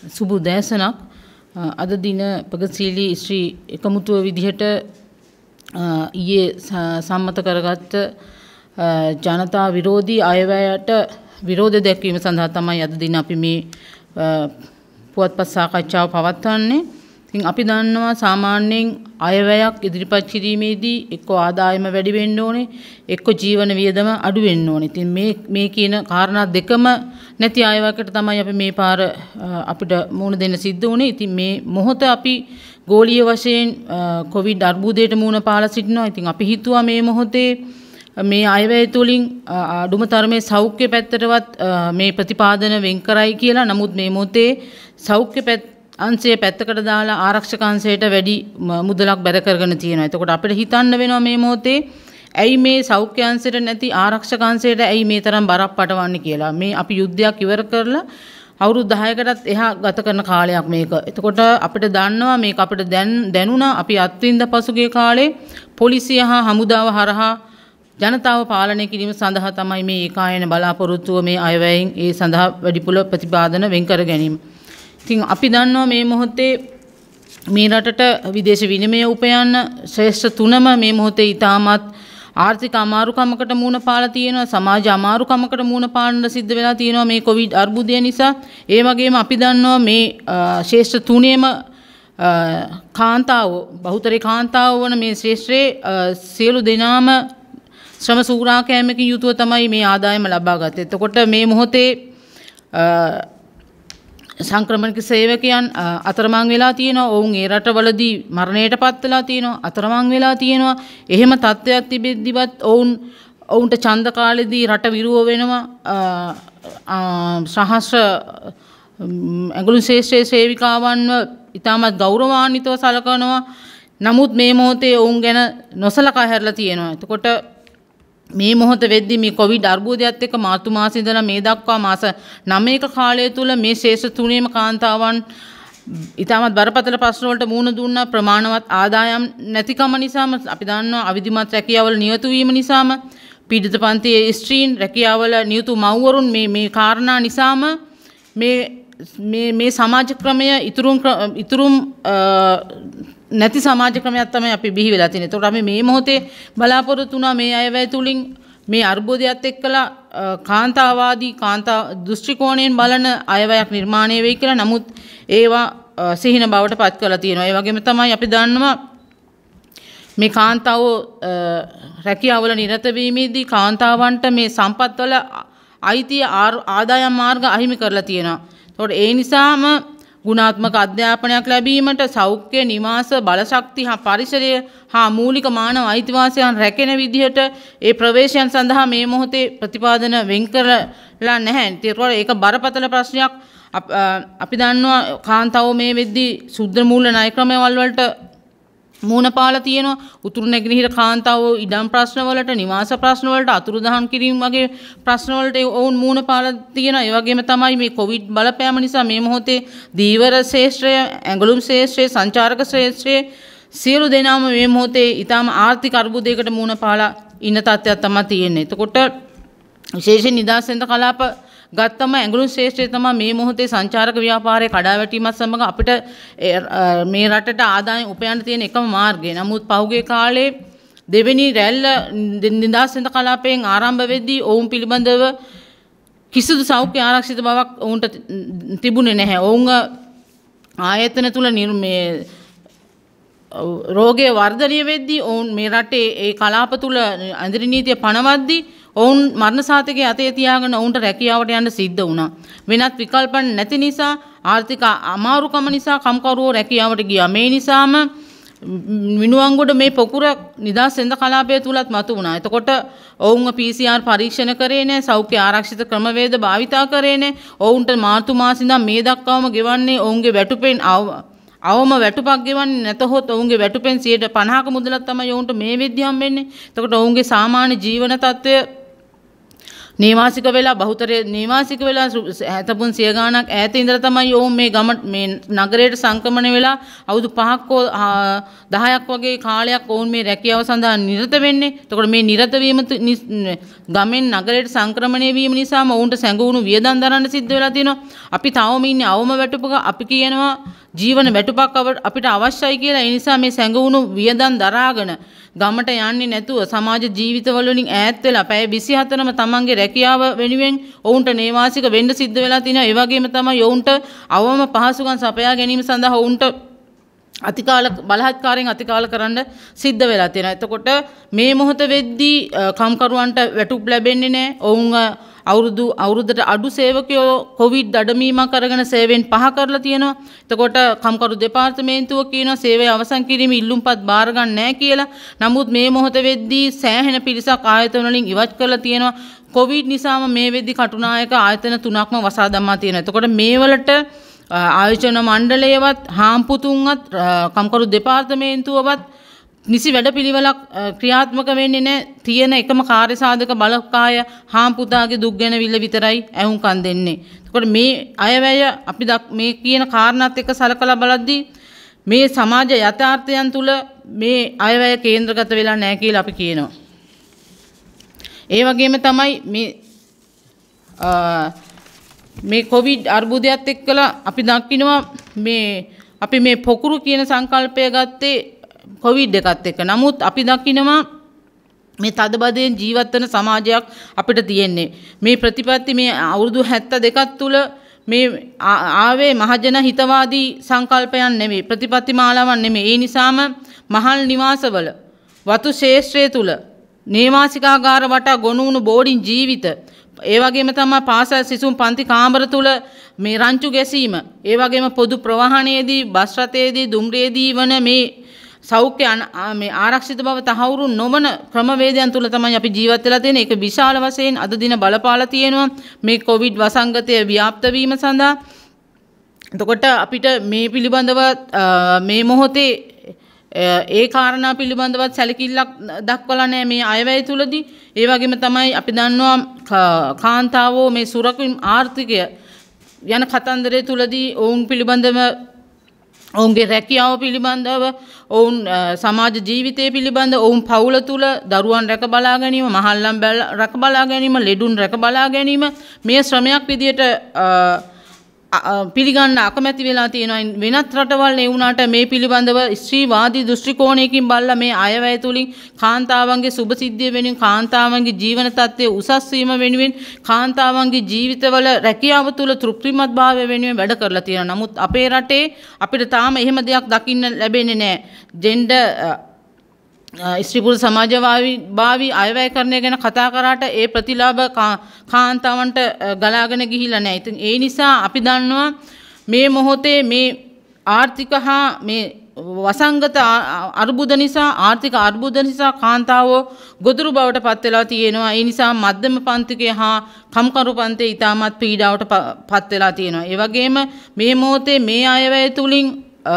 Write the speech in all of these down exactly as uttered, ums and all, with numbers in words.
සුබ උදෑසනක්. අද දින ප්‍රගතිශීලී ශ්‍රී එකමුතුව විදිහට ඊයේ සම්මත කරගත්ත ජනතා විරෝධී අයවැයට විරෝධ දැක්වීම සඳහා තමයි අද දින අපි මේ පුවත්පත් සාකච්ඡාව පවත්වන්නේ. ඉතින් අපි දන්නවා සාමාන්‍යයෙන් අයවැයක් ඉදිරිපත් කිරීමේදී එක්ක ආදායම වැඩි වෙන්න ඕනේ, එක්ක ජීවන වියදම අඩු වෙන්න ඕනේ. ඉතින් මේ මේ කියන කාරණා දෙකම නැති අයවැයකට තමයි අපි මේ පාර අපිට මුහුණ දෙන්න සිද්ධ වුණේ. ඉතින් මේ මොහොත අපි ගෝලීය වශයෙන් කොවිඩ් අර්බුදයට මුහුණ පාලා සිටිනවා. ඉතින් අපි හිතුවා මේ මොහොතේ මේ අයවැය තුලින් අඩුම තරමේ සෞඛ්‍ය පැත්තටවත් මේ ප්‍රතිපාදන වෙන් කරයි කියලා. නමුත් මේ මොහොතේ සෞඛ්‍ය පැත්ත අංශයේ පැත්තකට දාලා ආරක්ෂක අංශයට වැඩි මුදලක් බැර කරගෙන තියෙනවා. එතකොට අපිට හිතන්න වෙනවා මේ මොහොතේ ඇයි මේ සෞඛ්‍ය අංශයට නැති ආරක්ෂක අංශයට ඇයි මේ තරම් බරක් පටවන්නේ කියලා. මේ අපි යුද්ධයක් ඉවර කරලා අවුරුදු දහයකටත් එහා ගත කරන කාලයක් මේක. එතකොට අපිට දන්නවා මේක අපිට දැන් දැනුණා අපි අත්විඳ පසුගිය කාලේ පොලිසිය හා හමුදාව හරහා ජනතාව පාලනය කිරීම සඳහා තමයි මේ ඒකායන බලාපොරොත්තුව මේ අයවැයෙන් ඒ සඳහා වැඩිපුර ප්‍රතිපාදන වෙන් කර ගැනීම. ඉතින් අපි දන්නවා මේ මොහොතේ මේ රටට විදේශ විනිමය උපයන්න ශ්‍රේෂ්ඨ තුනම මේ මොහොතේ ඉතාමත් ආර්ථික අමාරුකමකට මුහුණ පාලා තියෙනවා, සමාජ අමාරුකමකට මුහුණ පාන්න සිද්ධ වෙලා තියෙනවා මේ කොවිඩ් අර්බුදය නිසා. ඒ වගේම අපි දන්නවා මේ ශ්‍රේෂ්ඨ තුනේම කාන්තාව බහුතරේ කාන්තාව වන මේ ශ්‍රේෂ්ඨයේ සියලු දෙනාම ශ්‍රම සූරාකෑමකින් යුතුව තමයි මේ ආදායම ලබා ගත්තේ. එතකොට මේ මොහොතේ සංක්‍රමණික සේවකයන් අතරමං වෙලා තියෙනවා. ඔවුන් ඒ රටවලදී මරණයට පත් වෙලා තියෙනවා, අතරමං වෙලා තියෙනවා. එහෙම තත්ත්වයක් තිබෙද්දිවත් ඔවුන් ඔවුන්ට ඡන්ද කාලෙදී රට විරුව වෙනවා. සහස්‍ර ඇඟලුම් ශේෂ්ත්‍රයේ සේවිකාවන්ව ඉතාමත් ගෞරවාන්විතව සලකනවා. නමුත් මේ මොහොතේ ඔවුන් ගැන නොසලකා හැරලා තියෙනවා. එතකොට මේ මොහොත වෙද්දී මේ කොවිඩ් අර්බුදයත් එක්ක මාර්තු මාසෙ ඉඳලා මේ දක්වා මාස නවයක කාලය තුල මේ ශේෂ තුනේම කාන්තාවන් ඉතාමත් බරපතල ප්‍රශ්න වලට මුහුණ දුන්නා. ප්‍රමාණවත් ආදායම් නැතිකම නිසාම අපි දන්නවා අවිධිමත් රැකියාවල නියුතු වීම නිසාම පීඩිත පන්තියේ ස්ත්‍රීන් රැකියාවල නියුතු මව්වරුන් මේ මේ කාරණා නිසාම මේ මේ මේ සමාජ ක්‍රමය ඉතුරුම් ඉතුරුම් නැති සමාජ ක්‍රමයක් තමයි අපි බිහි වෙලා තියෙන්නේ. ඒතකොට අපි මේ මොහොතේ බලාපොරොත්තු වුණා මේ අයවැය තුලින් මේ අර්බුදයත් එක්කලා කාන්තාවාදී කාන්තා දෘෂ්ටි කෝණයෙන් බලන අයවැයක් නිර්මාණය වෙයි කියලා. නමුත් ඒවා සිහින බවට පත් කරලා තියෙනවා. ඒ වගේම තමයි අපි දන්නවා මේ කාන්තාවෝ රැකියාවල නිරත වීමේදී කාන්තාවන්ට මේ සම්පත්වල අයිතිය ආදායම් මාර්ග අහිමි කරලා තියෙනවා. ඒතකොට ඒ නිසාම ගුණාත්මක අධ්‍යාපනයක් ලැබීමට සෞඛ්‍ය නිවාස බලශක්ති හා පරිසරය හා මූලික මානව අයිතිවාසිකම් රැකෙන විදිහට ඒ ප්‍රවේශයන් සඳහා මේ මොහොතේ ප්‍රතිපාදන වෙන් කරලා නැහැ. ඒක බරපතල ප්‍රශ්නයක්. අපි දන්නවා කාන්තාවෝ මේ වෙද්දී සුද්ධ මූල්‍ය ණය ක්‍රමවල වලට මුහුණ පාලා තියෙනවා. උතුරු නැගෙනහිර කාන්තාවෝ ඉඩම් ප්‍රශ්න වලට, නිවාස ප්‍රශ්න වලට, අතුරුදහන් කිරීම වගේ ප්‍රශ්න වලට ඔවුන් මුහුණ පාලා තියෙනවා. ඒ වගේම තමයි මේ කොවිඩ් බලපෑම නිසා මේ මොහොතේ දීවර ශේෂ්ත්‍රය, ඇඟලුම් ශේෂ්ත්‍රය, සංචාරක ශේෂ්ත්‍රය සියලු දෙනාම මේ මොහොතේ ඊටාම ආර්ථික අර්බුදයකට මුහුණ පාලා ඉන්න තත්ත්වයක් තමයි තියෙන්නේ. එතකොට විශේෂයෙන් නිදහස් වෙනද කලාප ගත්තම ඇඟලුම් ශේෂ්ත්‍රය තමයි මේ මොහොතේ සංචාරක ව්‍යාපාරයේ කඩාවැටීමත් සමග අපිට මේ රටට ආදායම් උපයන්න තියෙන එකම මාර්ගය. නමුත් පහුගිය කාලේ දෙවෙනි රැල්ල නිදහස් වෙනද කලාපයෙන් ආරම්භ වෙද්දී ඔවුන් පිළිබඳව කිසිදු සෞඛ්‍ය ආරක්ෂිත බවක් ඔවුන්ට තිබුණේ නැහැ. ඔවුන් ආයතන තුල මේ රෝගය වර්ධනය වෙද්දී ඔවුන් මේ රටේ ඒ කලාප තුල අඳුරු නීතිය පනවද්දී ඔවුන් මරණ සාතිකයේ අතේ තියාගෙන ඔවුන්ට රැකියාවට යන්න සිද්ධ වුණා. වෙනත් විකල්ප නැති නිසා ආර්ථික අමාරුකම නිසා කම්කරුවෝ රැකියාවට ගියා. මේ නිසාම මිනුවන්ගොඩ මේ පොකුර නිදහස් වෙනද කලාපය තුලත් මතු වුණා. එතකොට ඔවුන්ව පී සී ආර් පරීක්ෂණ කරේ නැහැ, සෞඛ්‍ය ආරක්ෂිත ක්‍රමවේද භාවිතා කරේ නැහැ. ඔවුන්ට මාර්තු මාසෙ ඉඳන් මේ දක්වාම ගෙවන්නේ ඔවුන්ගේ වැටුපෙන් අවම වැටුපක් ගෙවන්නේ නැතහොත් ඔවුන්ගේ වැටුපෙන් සියයට පනහක මුදලක් තමයි ඔවුන්ට මේ වෙද්දී හම්බෙන්නේ. එතකොට ඔවුන්ගේ සාමාන්‍ය ජීවන තත්ත්වය නේවාසික වෙලා බහුතරය නේවාසික වෙලා හැතපුන් සිය ගාණක් ඈත ඉඳලා තමයි ඔවුන් මේ ගම මේ නගරයට සංක්‍රමණය වෙලා අවුරුදු පහක් හෝ දහයක් වගේ කාලයක් ඔවුන් මේ රැකියාව සඳහා නිරත වෙන්නේ. එතකොට මේ නිරත වීම ගමෙන් නගරයට සංක්‍රමණය වීම නිසාම ඔවුන්ට සැඟවුණු වියදම් දරන්න සිද්ධ වෙලා තියෙනවා. අපි තවම ඉන්නේ අවම වැටුපක. අපි කියනවා ජීවන වැටුපක් අපිට අවශ්‍යයි කියලා. ඒ නිසා මේ සැඟවුණු වියදම් දරාගෙන ගමට යන්නේ නැතුව සමාජ ජීවිතවල වලින් ඈත් වෙලා පැය විසිහතරම තමන්ගේ රැකියාව වෙනුවෙන් ඔවුන්ට නේවාසික වෙන්න සිද්ධ වෙලා තියෙනවා. ඒ වගේම තමයි ඔවුන්ට අවම පහසුකම් සපයා ගැනීම සඳහා ඔවුන්ට අතිකාල බලහත්කාරයෙන් අතිකාල කරන්න සිද්ධ වෙලා තියෙනවා. එතකොට මේ මොහොත වෙද්දී කම්කරුවන්ට වැටුප් ලැබෙන්නේ නැහැ. ඔවුන් අවුරුදු අවුරුද්දට අඩු සේවකයෝ කොවිඩ් දඩමීමක් කරගෙන සේවයෙන් පහ කරලා තියෙනවා. එතකොට කම්කරු දෙපාර්තමේන්තුව කියනවා සේවය අවසන් කිරීම ඉල්ලුම්පත් බාර ගන්න නැහැ කියලා. නමුත් මේ මොහොත වෙද්දී සෑහෙන පිරිසක් ආයතන වලින් ඉවත් කරලා තියෙනවා. කොවිඩ් නිසාම මේ වෙද්දී කටුනායක ආයතන තුනක්ම වසා දමා තියෙනවා. එතකොට මේ වලට ආයෝජන මණ්ඩලයවත් හාම්පුතුන්වත් කම්කරු දෙපාර්තමේන්තුවවත් නිසි වැඩපිළිවෙලක් ක්‍රියාත්මක වෙන්නේ නැහැ. තියෙන එකම කාර්ය සාධක බලකාය හාම්පුතාගේ දුක් ගැනවිල්ල විතරයි ඇහුම්කන් දෙන්නේ. එතකොට මේ අයවැය අපි මේ කියන කාරණාත් එක්ක සලකලා බලද්දී මේ සමාජ යථාර්ථයන් තුල මේ අයවැය කේන්ද්‍රගත වෙලා නැහැ කියලා අපි කියනවා. ඒ වගේම තමයි මේ මේ කොවිඩ් අර්බුදයත් එක්කලා අපි දකිනවා මේ අපි මේ පොකුරු කියන සංකල්පය ගත්තේ කොවිඩ් එකත් එක්ක. නමුත් අපි දකිනවා මේ තදබදයෙන් ජීවත් වෙන සමාජයක් අපිට තියෙන්නේ. මේ ප්‍රතිපත්ති මේ අවුරුදු හැත්තෑ දෙකක් තුල මේ ආවේ මහජන හිතවාදී සංකල්පයන් නෙමෙයි, ප්‍රතිපත්ති මාලාවක් නෙමෙයි. ඒ නිසාම මහල් නිවාසවල වතු ශේෂ්ත්‍රය තුල නේවාසිකාගාර වටා ගොනු වුණු බෝඩින් ජීවිත, ඒ වගේම තමයි පාසල් සිසුන් පන්ති කාමර තුල මේ රංචු ගැසීම, ඒ වගේම පොදු ප්‍රවාහනයේදී බස් රථයේදී දුම්රියේදී වන මේ සෞඛ්‍ය මේ ආරක්ෂිත බව තහවුරු නොවන ක්‍රමවේදයන් තුල තමයි අපි ජීවත් වෙලා තියෙන්නේ. ඒක විශාල වශයෙන් අද දින බලපාලා තියෙනවා මේ කොවිඩ් වසංගතය ව්‍යාප්ත වීම සඳහා. එතකොට අපිට මේ පිළිබඳව මේ මොහොතේ ඒ කාරණා පිළිබඳවත් සැලකිල්ලක් දක්වලා නැහැ මේ අයවැය තුලදී. ඒ වගේම තමයි අපි දන්නවා කාන්තාවෝ මේ සුරකින් ආර්ථිකය යන කතන්දරය තුලදී ඔවුන් පිළිබඳව ඔවුන්ගේ රැකියාව පිළිබඳව ඔවුන් සමාජ ජීවිතය පිළිබඳව ඔවුන් පවුල තුල දරුවන් රැක බලා ගැනීම, මහල්ලන් රැක බලා ගැනීම, ලෙඩුන් රැක බලා ගැනීම මේ ශ්‍රමයක් විදියට පිළිගන්න අකමැති වෙලා තියෙනවා. වෙනත් රටවල් ඒ වුණාට මේ පිළිබඳව ස්ත්‍රීවාදී දෘෂ්ටි කෝණයකින් බලලා මේ අයවැය තුලින් කාන්තාවන්ගේ සුභසිද්ධිය වෙනුවෙන්, කාන්තාවන්ගේ ජීවන තත්ත්වය උසස් වීම වෙනුවෙන්, කාන්තාවන්ගේ ජීවිතවල රැකියාව තුල තෘප්තිමත් භාවය වෙනුවෙන් වැඩ කරලා තියෙනවා. නමුත් අපේ රටේ අපිට තාම එහෙම දෙයක් දකින්න ලැබෙන්නේ නැහැ. ජෙන්ඩර් ස්ත්‍රී පුරුෂ සමාජවාදී භාවී අයවැයකරණය ගැන කතා කරාට ඒ ප්‍රතිලාභ කාන්තාවන්ට ගලාගෙන ගිහිල්ලා නැහැ. ඉතින් ඒ නිසා අපි දන්නවා මේ මොහොතේ මේ ආර්ථික හා මේ වසංගත අර්බුද නිසා, ආර්ථික අර්බුද නිසා කාන්තාවෝ ගොදුරු බවට පත් වෙලා තියෙනවා. ඒ නිසා මධ්‍යම පන්තිකය හා කම්කරු පන්තිය ඉතාමත් පීඩාවට පත් වෙලා තියෙනවා. ඒ වගේම මේ මොහොතේ මේ අයවැය තුලින්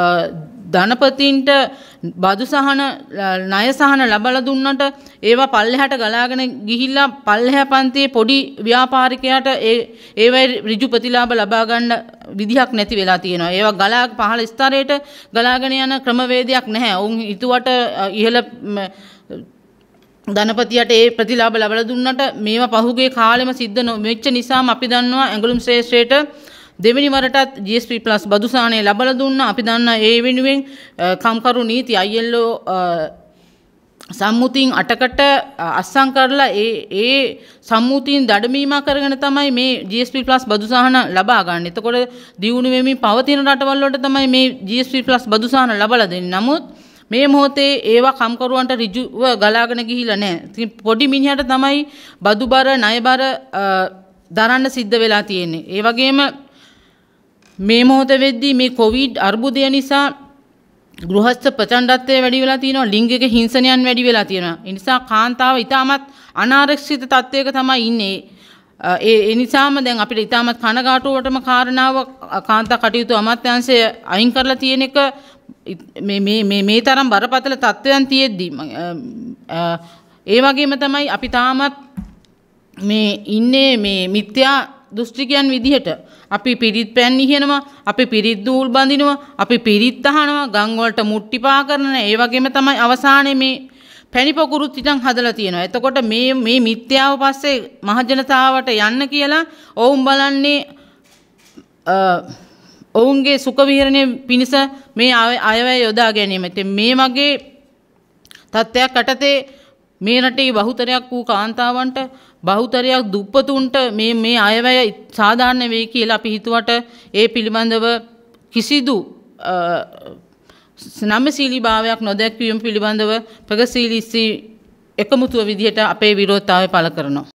ධනපතින්ට බදු සහන ණය සහන ලබලා දුන්නට ඒවා පල්ලෙහාට ගලාගෙන ගිහිල්ලා පල්ලෙහා පන්තියේ පොඩි ව්‍යාපාරිකයාට ඒ ඒවයි ඍජු ප්‍රතිලාභ ලබා ගන්න විදිහක් නැති වෙලා තියෙනවා. ඒවා ගලා පහළ ස්තරයට ගලාගෙන යන ක්‍රමවේදයක් නැහැ. ඔවුන් හිතුවට ඉහළ ධනපතියට ඒ ප්‍රතිලාභ ලබලා දුන්නට මේවා පහුගිය කාලෙම සිද්ධ නොවෙච්ච නිසාම අපි දන්නවා ඇඟලුම් ශ්‍රේෂ්ඨයට දෙවෙනි වරටත් ජී එස් පී ප්ලස් බදු සාහනය ලබලා දුන්නා. අපි දන්නා ඒ වෙනුවෙන් කම්කරු නීති අයි එල් ඕ සම්මුතින් අටකට අස්සම් කරලා ඒ ඒ සම්මුතින් දඩමීමක් කරගෙන තමයි මේ ජී එස් පී ප්ලස් බදු සාහන ලබා ගන්න. එතකොට දියුණු වෙමින් පවතින රටවල් වලට තමයි මේ ජී එස් පී ප්ලස් බදු සාහන ලබලා දෙන්නේ. නමුත් මේ මොහොතේ ඒවා කම්කරුවන්ට ඍජුව ගලාගෙන ගිහිල්ලා නැහැ. ඉතින් පොඩි මිනිහට තමයි බදුබර ණයබර දරන්න සිද්ධ වෙලා තියෙන්නේ. ඒ වගේම මේ මොහොත වෙද්දී මේ කොවිඩ් අර්බුදය නිසා ගෘහස්ත ප්‍රචණ්ඩත්වය වැඩි වෙලා තියෙනවා, ලිංගික හිංසනයන් වැඩි වෙලා තියෙනවා. ඒ නිසා කාන්තාව ඉතාමත් අනාරක්ෂිත තත්ත්වයක තමයි ඉන්නේ. ඒ ඒ නිසාම දැන් අපිට ඉතාමත් කනගාටුවටම කාරණාව කාන්තා කටයුතු අමාත්‍යාංශය අයින් කරලා තියෙන එක මේ මේ මේ මේ තරම් බරපතල තත්ත්වයන් තියෙද්දි ඒ වගේම තමයි අපි තාමත් මේ ඉන්නේ මේ මිත්‍යා දෘෂ්ටිකයන් විදිහට. අපි පිරිත් පෑන් නිහනවා, අපි පිරිත් දූල් බඳිනවා, අපි පිරිත් අහනවා, ගම් වලට මුට්ටි පා කරන ඒ වගේම තමයි අවසානයේ මේ පැණි පොකුරුත් ඉතින් හදලා තියෙනවා. එතකොට මේ මේ මිත්‍යාව පස්සේ මහජනතාවට යන්න කියලා ඔවුන් බලන්නේ ඔවුන්ගේ සුඛ විහරණය පිණිස මේ අයවැය යොදා ගැනීම. ඉතින් මේ වගේ තත්ත්වයක් යටතේ මේ රටේ බහුතරයක් වූ කාන්තාවන්ට බහුතරයක් දුප්පතුන්ට මේ මේ අයවැය සාධාරණ වෙයි කියලා අපි හිතුවට ඒ පිළිබඳව කිසිදු නම්‍යශීලී භාවයක් නොදැක්වීම පිළිබඳව ප්‍රගතිශීලී එකමුතුව විදිහට අපේ විරෝධතාවය පළ කරනවා.